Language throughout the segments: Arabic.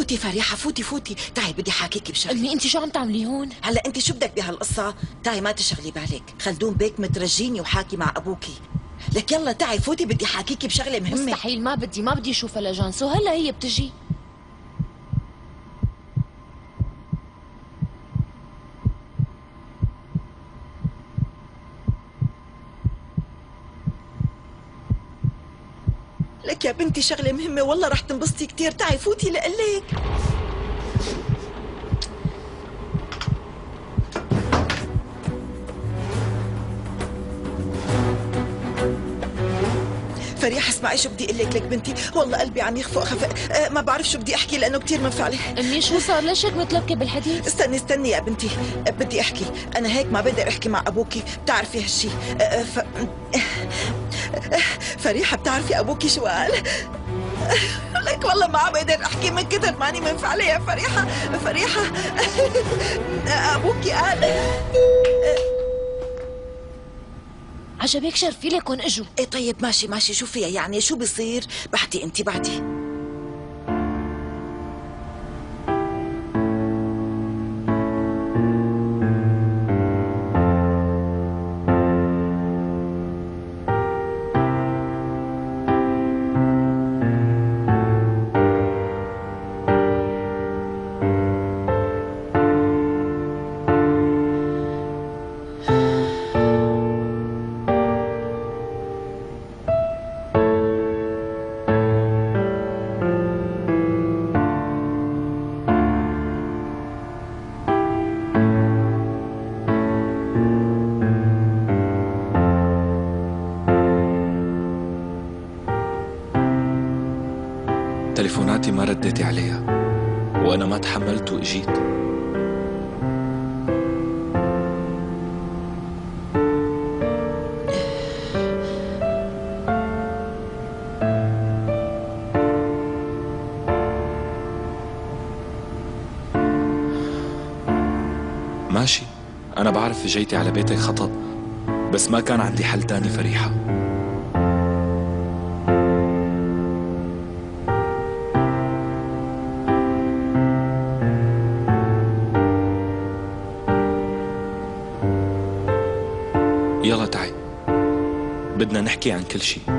فوتي فريحة، فوتي فوتي، تعي بدي حاكيكي بشغلة. أمي أنت شو عم تعملي هون؟ هلا أنت شو بدك بهالقصة؟ تعي ما تشغلي بالك، خلدون بيك مترجيني وحاكي مع أبوكي. لك يلا تعي فوتي بدي حاكيكي بشغلة مهمة. مستحيل، ما بدي أشوفها لجانسو، هلا هي بتجي. لك يا بنتي شغلة مهمة والله رح تنبسطي كتير، تعي فوتي لقلك. فريحة اسمعي شو بدي اقول لك بنتي، والله قلبي عم يخفق خفق، ما بعرف شو بدي احكي لانه كثير منفعله. امي شو صار؟ ليش هيك متلكه بالحديث؟ استني يا بنتي، بدي احكي، انا هيك ما بقدر احكي مع ابوكي، بتعرفي هالشي. فريحة بتعرفي ابوكي شو قال؟ لك والله ما عم بقدر احكي من كثر ماني منفعله يا فريحة ابوكي قال. عجبك شرفي لكم اجوا. ايه طيب ماشي شو فيها يعني، شو بصير؟ بعدي انت بعدي. تليفوناتي ما رديتي عليها وأنا ما تحملت وإجيت. ماشي، أنا بعرف جيتي على بيتك خطأ، بس ما كان عندي حل تاني فريحة. يلا تعي، بدنا نحكي عن كل شيء.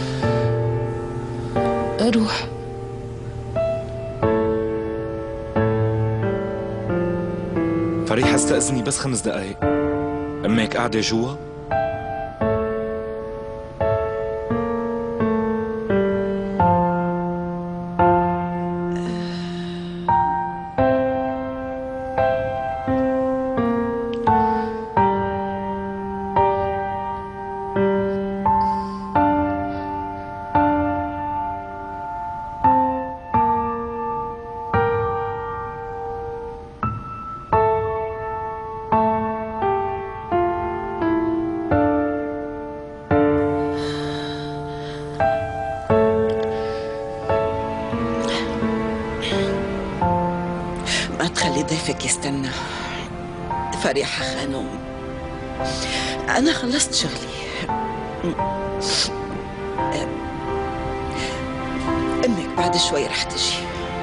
أروح. فريحة استأذني بس 5 دقايق، أمك قاعدة جوا؟ خلي ضيفك يستنى. فريحة خانوم، أنا خلصت شغلي. أمك بعد شوي رح تجي.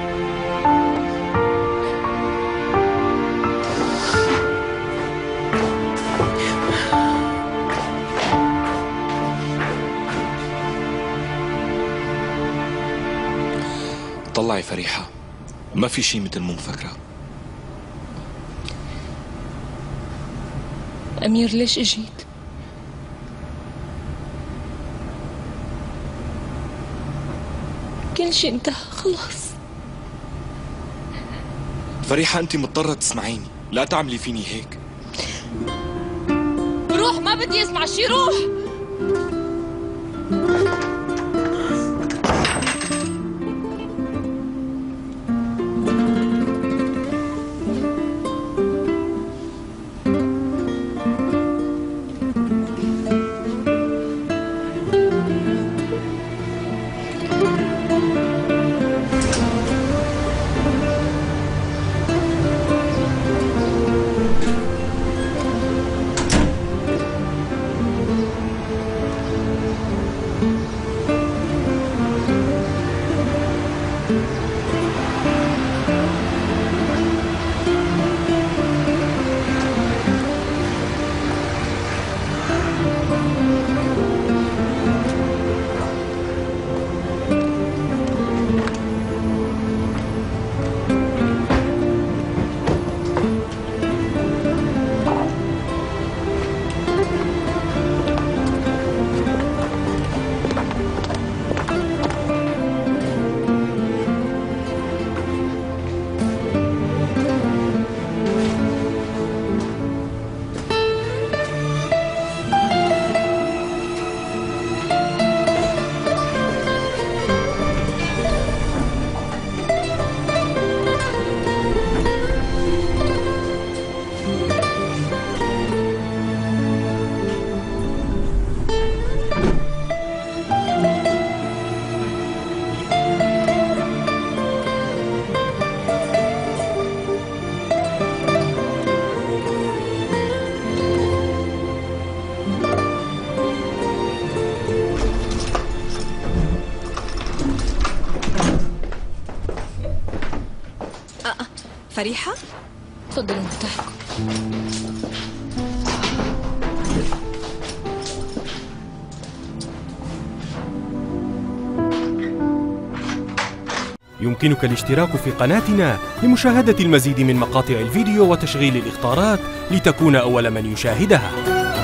طلعي فريحة، ما في شي مثل مو مفكرة. أمير ليش اجيت؟ كل شيء انتهى خلاص. فريحة أنت مضطرة تسمعيني، لا تعملي فيني هيك. روح، ما بدي اسمع شي، روح. فريحة؟ تفضلوا انتوا تحكوا. يمكنك الاشتراك في قناتنا لمشاهدة المزيد من مقاطع الفيديو وتشغيل الإخطارات لتكون أول من يشاهدها.